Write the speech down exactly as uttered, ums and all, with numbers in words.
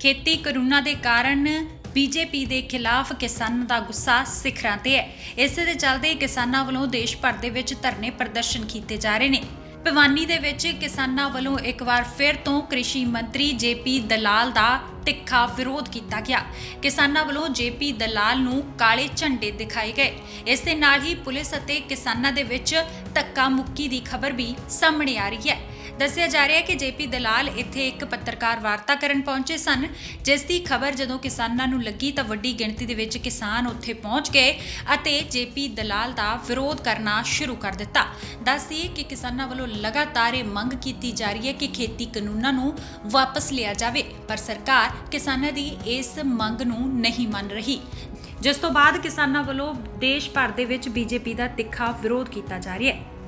खेती कानूनां दे कारण बीजेपी के खिलाफ किसानों का गुस्सा सिखरां ते है। इस दे चलते किसानों वालों देश भर दे विच धरने प्रदर्शन किए जा रहे हैं। भिवानी दे विच किसानों वालों एक बार फिर तो कृषि मंत्री जे पी दलाल का तिखा विरोध किया गया। किसानों वालों जे पी दलाल नूं काले झंडे दिखाए गए। इस दे नाल ही पुलिस अते किसानों दे विच धक्का मुक्की की खबर भी सामने आ रही है। दस्सिया जा रहा है कि जे पी दलाल इत्थे एक पत्रकार वार्ता करन पहुंचे सन, जिस दी खबर जदों किसानां नूं लगी तां वड्डी गिणती दे विच किसान उत्थे पहुंच गए अते जे पी दलाल दा विरोध करना शुरू कर दिता। दस दईए कि किसानां वल्लों लगातार ये मंग कीती जा रही है कि खेती कानूनां नूं वापस लिया जावे, पर सरकार किसानां दी इस मंग नूं नहीं मन रही, जिस तो बाद किसानां वल्लों देश भर दे विच बीजेपी दा तिखा विरोध किया जा रहा है।